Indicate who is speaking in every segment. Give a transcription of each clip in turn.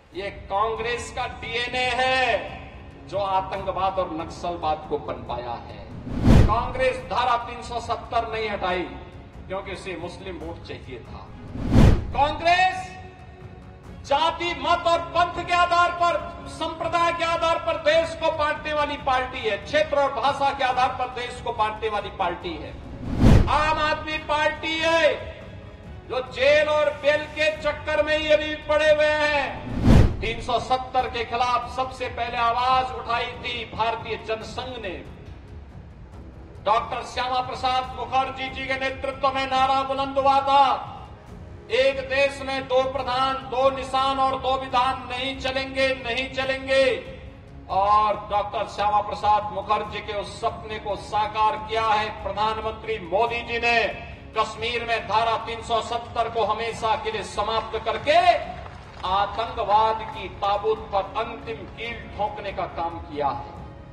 Speaker 1: ये कांग्रेस का डीएनए है जो आतंकवाद और नक्सलवाद को पनपाया है। कांग्रेस धारा 370 नहीं हटाई क्योंकि उसे मुस्लिम वोट चाहिए था। कांग्रेस जाति, मत और पंथ के आधार पर, संप्रदाय के आधार पर देश को बांटने वाली पार्टी है। क्षेत्र और भाषा के आधार पर देश को बांटने वाली पार्टी है। आम आदमी पार्टी है जो जेल और बेल के चक्कर में ही अभी पड़े हुए हैं। 370 के खिलाफ सबसे पहले आवाज उठाई थी भारतीय जनसंघ ने। डॉक्टर श्यामा प्रसाद मुखर्जी जी के नेतृत्व में नारा बुलंद हुआ था, एक देश में दो प्रधान, दो निशान और दो विधान नहीं चलेंगे, नहीं चलेंगे। और डॉक्टर श्यामा प्रसाद मुखर्जी के उस सपने को साकार किया है प्रधानमंत्री मोदी जी ने। कश्मीर में धारा 370 को हमेशा के लिए समाप्त करके आतंकवाद की ताबूत पर अंतिम कील ठोकने का काम किया है।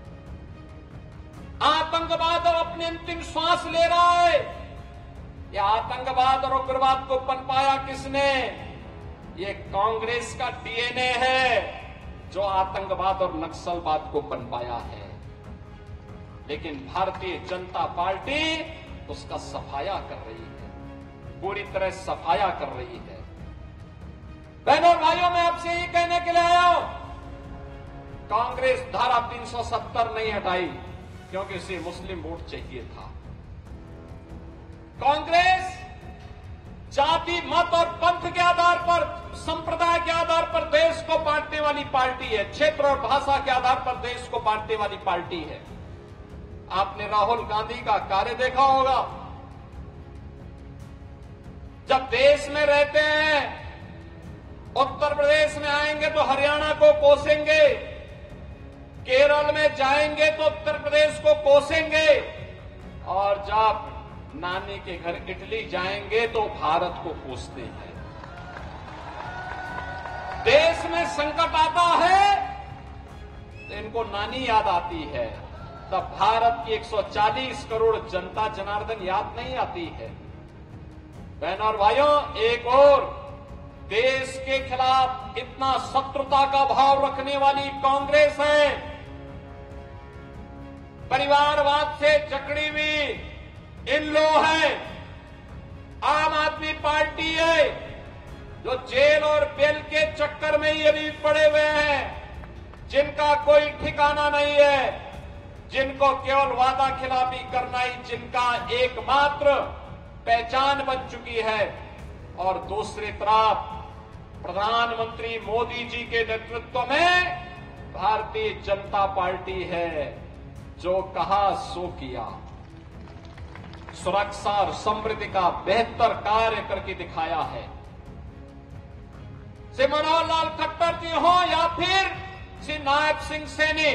Speaker 1: आतंकवाद अब अपनी अंतिम श्वास ले रहा है। ये आतंकवाद और उग्रवाद को पनपाया किसने? ये कांग्रेस का डीएनए है जो आतंकवाद और नक्सलवाद को पनपाया है। लेकिन भारतीय जनता पार्टी उसका सफाया कर रही है, पूरी तरह सफाया कर रही है। बहनों और भाइयों, मैं आपसे यही कहने के लिए आया हूं, कांग्रेस धारा 370 नहीं हटाई क्योंकि उसे मुस्लिम वोट चाहिए था। कांग्रेस जाति, मत और पंथ के आधार पर, संप्रदाय के आधार पर देश को बांटने वाली पार्टी है। क्षेत्र और भाषा के आधार पर देश को बांटने वाली पार्टी है। आपने राहुल गांधी का कार्य देखा होगा। जब देश में रहते हैं, उत्तर प्रदेश में आएंगे तो हरियाणा को कोसेंगे, केरल में जाएंगे तो उत्तर प्रदेश को कोसेंगे, और जब नानी के घर इटली जाएंगे तो भारत को कोसते हैं। देश में संकट आता है तो इनको नानी याद आती है, तब भारत की 140 करोड़ जनता जनार्दन याद नहीं आती है। बहनों और भाइयों, एक और देश के खिलाफ इतना शत्रुता का भाव रखने वाली कांग्रेस है। परिवारवाद से जकड़ी हुई इन लोग है। आम आदमी पार्टी है जो जेल और बेल के चक्कर में ही अभी पड़े हुए हैं, जिनका कोई ठिकाना नहीं है, जिनको केवल वादा खिलाफी करना ही जिनका एकमात्र पहचान बन चुकी है। और दूसरी तरफ प्रधानमंत्री मोदी जी के नेतृत्व में भारतीय जनता पार्टी है जो कहा सो किया। सुरक्षा और समृद्धि का बेहतर कार्य करके दिखाया है। श्री मनोहर लाल खट्टर जी हो या फिर श्री नायब सिंह सैनी,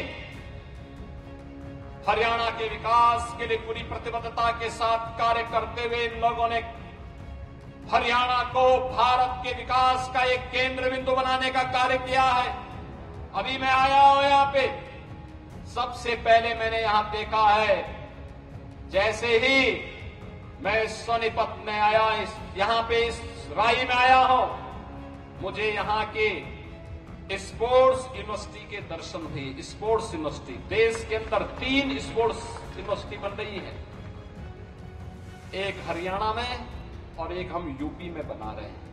Speaker 1: हरियाणा के विकास के लिए पूरी प्रतिबद्धता के साथ कार्य करते हुए इन लोगों ने हरियाणा को भारत के विकास का एक केंद्र बिंदु बनाने का कार्य किया है। अभी मैं आया हूं यहां पे, सबसे पहले मैंने यहां देखा है, जैसे ही मैं सोनीपत में आया, यहां पे इस राई में आया हूं, मुझे यहां के स्पोर्ट्स यूनिवर्सिटी के दर्शन हुए। स्पोर्ट्स यूनिवर्सिटी, देश के अंदर 3 स्पोर्ट्स यूनिवर्सिटी बन रही है, एक हरियाणा में और एक हम यूपी में बना रहे हैं।